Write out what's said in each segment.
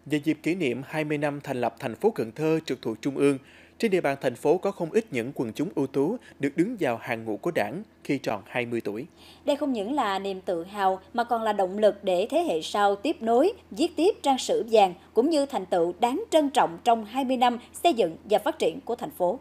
Về dịp kỷ niệm 20 năm thành lập thành phố Cần Thơ trực thuộc Trung ương, trên địa bàn thành phố có không ít những quần chúng ưu tú được đứng vào hàng ngũ của Đảng khi tròn 20 tuổi. Đây không những là niềm tự hào mà còn là động lực để thế hệ sau tiếp nối, viết tiếp trang sử vàng cũng như thành tựu đáng trân trọng trong 20 năm xây dựng và phát triển của thành phố.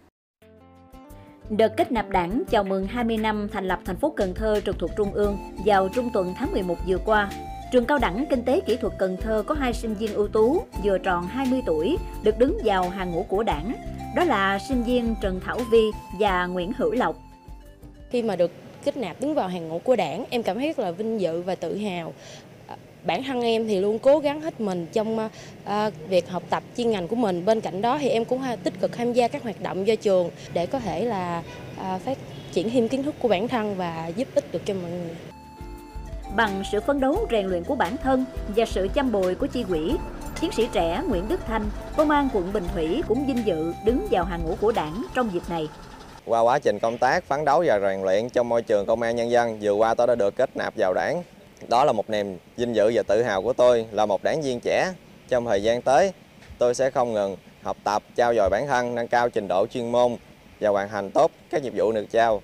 Đợt kết nạp Đảng chào mừng 20 năm thành lập thành phố Cần Thơ trực thuộc Trung ương vào trung tuần tháng 11 vừa qua. Trường Cao đẳng Kinh tế Kỹ thuật Cần Thơ có 2 sinh viên ưu tú vừa tròn 20 tuổi được đứng vào hàng ngũ của Đảng. Đó là sinh viên Trần Thảo Vi và Nguyễn Hữu Lộc. Khi mà được kết nạp đứng vào hàng ngũ của Đảng, em cảm thấy rất là vinh dự và tự hào. Bản thân em thì luôn cố gắng hết mình trong việc học tập chuyên ngành của mình. Bên cạnh đó thì em cũng tích cực tham gia các hoạt động do trường để có thể là phát triển thêm kiến thức của bản thân và giúp ích được cho mọi người. Bằng sự phấn đấu rèn luyện của bản thân và sự chăm bồi của chi ủy, chiến sĩ trẻ Nguyễn Đức Thanh, Công an quận Bình Thủy cũng vinh dự đứng vào hàng ngũ của Đảng trong dịp này. Qua quá trình công tác, phấn đấu và rèn luyện trong môi trường công an nhân dân, vừa qua tôi đã được kết nạp vào Đảng. Đó là một niềm vinh dự và tự hào của tôi là một đảng viên trẻ. Trong thời gian tới, tôi sẽ không ngừng học tập, trau dồi bản thân, nâng cao trình độ chuyên môn và hoàn thành tốt các nhiệm vụ được giao.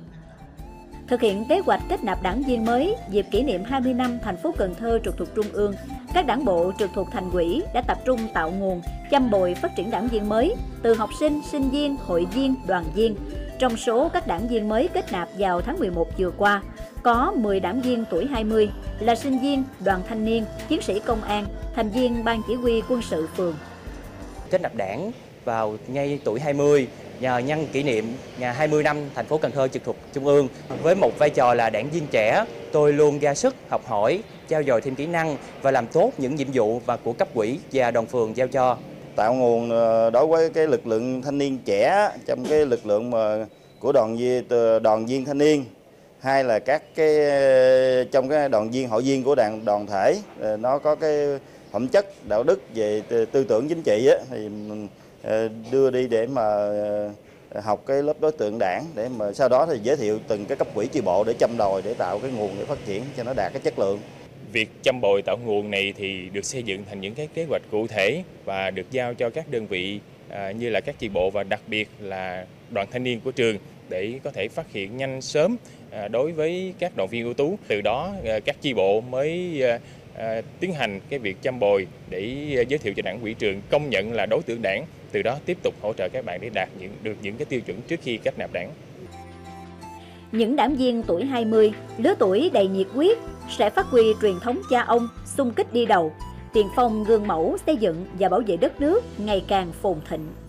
Thực hiện kế hoạch kết nạp đảng viên mới dịp kỷ niệm 20 năm thành phố Cần Thơ trực thuộc Trung ương, các đảng bộ trực thuộc Thành ủy đã tập trung tạo nguồn, chăm bồi phát triển đảng viên mới từ học sinh, sinh viên, hội viên, đoàn viên. Trong số các đảng viên mới kết nạp vào tháng 11 vừa qua, có 10 đảng viên tuổi 20 là sinh viên, đoàn thanh niên, chiến sĩ công an, thành viên ban chỉ huy quân sự phường. Kết nạp đảng vào ngay tuổi 20 nhờ nhân kỷ niệm ngày 20 năm thành phố Cần Thơ trực thuộc Trung ương. Với một vai trò là đảng viên trẻ, tôi luôn ra sức học hỏi, trau dồi thêm kỹ năng và làm tốt những nhiệm vụ và của cấp ủy và đoàn phường giao cho. Tạo nguồn đối với cái lực lượng thanh niên trẻ trong cái lực lượng của đoàn viên thanh niên, hay là các cái trong cái đoàn viên hội viên của đoàn thể, nó có cái phẩm chất đạo đức về tư tưởng chính trị á, thì mình đưa đi để mà học cái lớp đối tượng đảng, để mà sau đó thì giới thiệu từng cái cấp quỹ chi bộ để chăm đòi, để tạo cái nguồn để phát triển cho nó đạt cái chất lượng. Việc chăm bồi tạo nguồn này thì được xây dựng thành những cái kế hoạch cụ thể và được giao cho các đơn vị như là các chi bộ và đặc biệt là đoàn thanh niên của trường để có thể phát hiện nhanh sớm đối với các đoàn viên ưu tú. Từ đó các chi bộ mới tiến hành cái việc chăm bồi để giới thiệu cho đảng ủy trường công nhận là đối tượng đảng, từ đó tiếp tục hỗ trợ các bạn để đạt được những cái tiêu chuẩn trước khi kết nạp đảng. Những đảng viên tuổi 20, lứa tuổi đầy nhiệt huyết sẽ phát huy truyền thống cha ông, xung kích đi đầu, tiền phong gương mẫu xây dựng và bảo vệ đất nước ngày càng phồn thịnh.